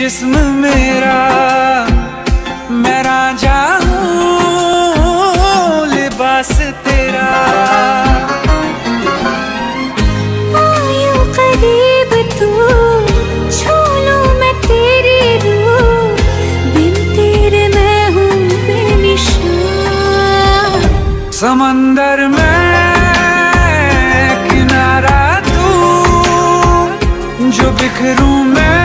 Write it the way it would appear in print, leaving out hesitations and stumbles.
जिस्म मेरा, मैं रांझा हूँ लिबास तेरा। आयो करीब तू, छू लूं मैं तेरी रूह, बिन तेरे मैं हूँ बेनिशान। समंदर में किनारा तू, जो बिखरूं मैं